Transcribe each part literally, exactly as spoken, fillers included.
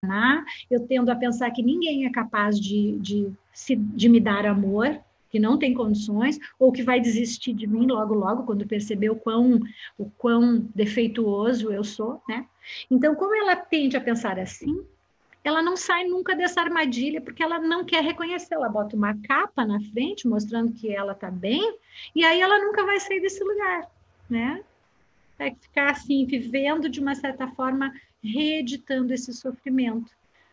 eu tendo a pensar que ninguém é capaz de, de, se, de me dar amor, que não tem condições, ou que vai desistir de mim logo, logo, quando perceber o quão, o quão defeituoso eu sou, né? Então, como ela tende a pensar assim, ela não sai nunca dessa armadilha, porque ela não quer reconhecer, ela bota uma capa na frente, mostrando que ela está bem, e aí ela nunca vai sair desse lugar, né? Vai ficar assim, vivendo de uma certa forma, reeditando esse sofrimento.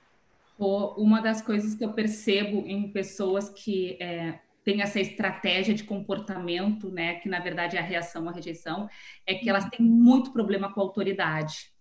Uma das coisas que eu percebo em pessoas que é, têm essa estratégia de comportamento, né, que na verdade é a reação à rejeição, é que elas têm muito problema com a autoridade.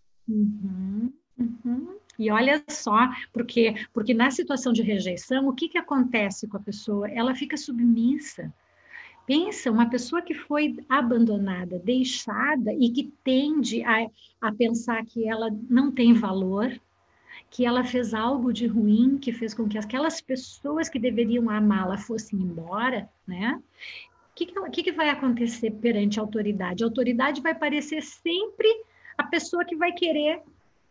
Uhum, uhum. E olha só, porque, porque na situação de rejeição, o que, que acontece com a pessoa? Ela fica submissa. Pensa, uma pessoa que foi abandonada, deixada e que tende a, a pensar que ela não tem valor, que ela fez algo de ruim, que fez com que aquelas pessoas que deveriam amá-la fossem embora, né? O que, que, que vai acontecer perante a autoridade? A autoridade vai parecer sempre a pessoa que vai querer,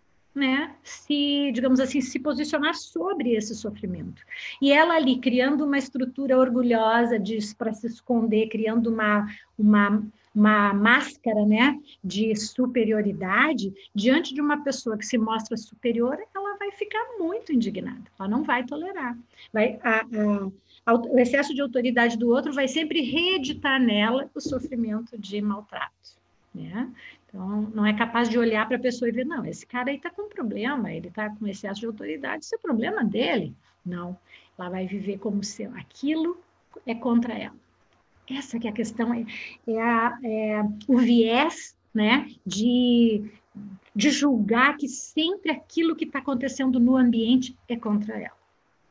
né, se, digamos assim, se posicionar sobre esse sofrimento. E ela ali, criando uma estrutura orgulhosa para se esconder, criando uma, uma, uma máscara, né, de superioridade, diante de uma pessoa que se mostra superior, ela vai ficar muito indignada, ela não vai tolerar. Vai, a, a, o excesso de autoridade do outro vai sempre reeditar nela o sofrimento de maltrato, né? Então, não é capaz de olhar para a pessoa e ver, não, esse cara aí está com problema, ele está com excesso de autoridade, isso é problema dele. Não, ela vai viver como se aquilo é contra ela. Essa que é a questão, é, é, a, é o viés, né, de, de julgar que sempre aquilo que está acontecendo no ambiente é contra ela.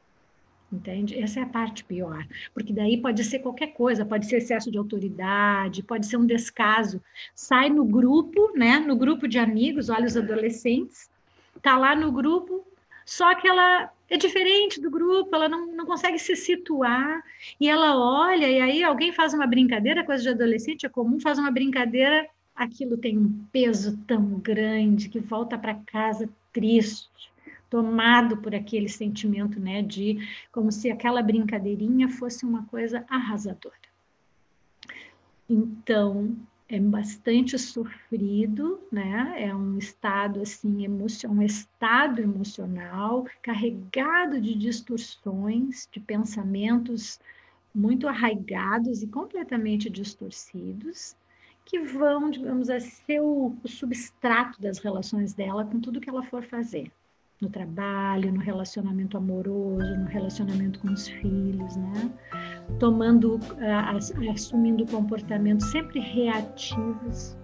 Entende? Essa é a parte pior, porque daí pode ser qualquer coisa, pode ser excesso de autoridade, pode ser um descaso. Sai no grupo, né? No grupo de amigos, olha os adolescentes, tá lá no grupo, só que ela é diferente do grupo, ela não, não consegue se situar, e ela olha, e aí alguém faz uma brincadeira, coisa de adolescente, é comum, faz uma brincadeira, aquilo tem um peso tão grande que volta para casa triste, tomado por aquele sentimento, né, de como se aquela brincadeirinha fosse uma coisa arrasadora. Então, é bastante sofrido, né? É um estado assim, emocional, um estado emocional carregado de distorções, de pensamentos muito arraigados e completamente distorcidos, que vão, digamos, a ser o, o substrato das relações dela com tudo que ela for fazer no trabalho, no relacionamento amoroso, no relacionamento com os filhos, né? Tomando, assumindo comportamentos sempre reativos,